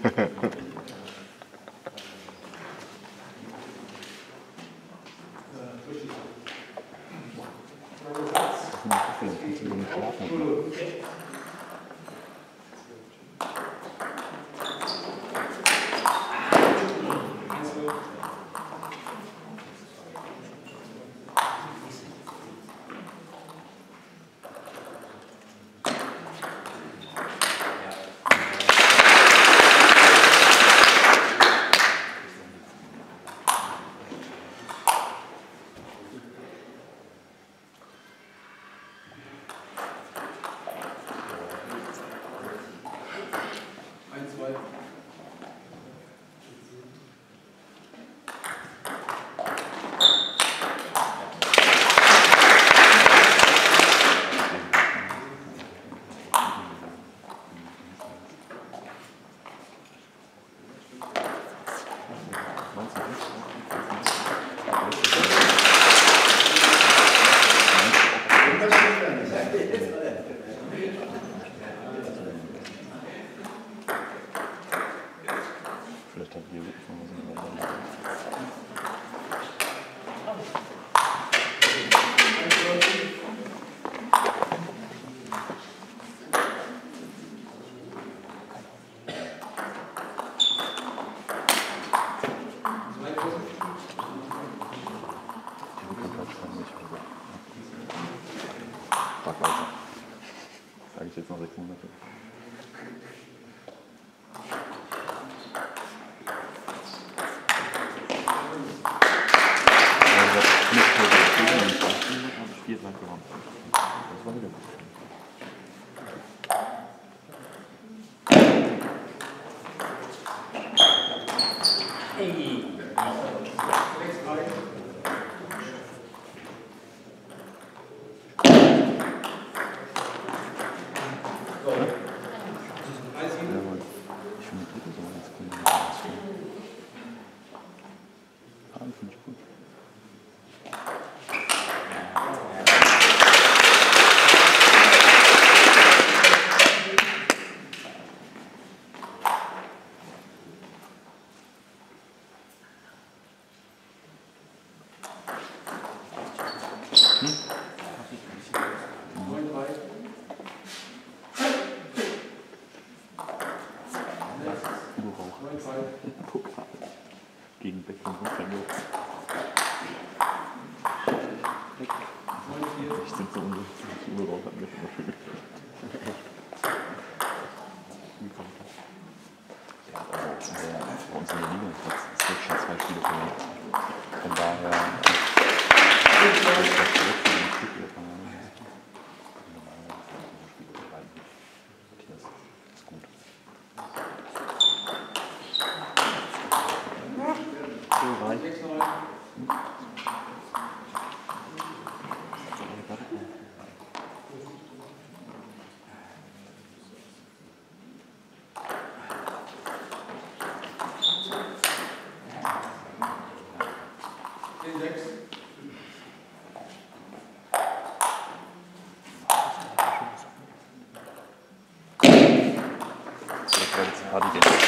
Sage ich jetzt noch 6 Monate. Das war wieder gut. Finde ich gut. Pokal gegen Beck und Montenegro. Ich sind so unsichtlich überbaut hat mir schon mal schön. Wie kommt das? Ja, bei uns in der Liga ist jetzt schon 2 Spiele verloren. Von daher ist das direkt für den Stück der Party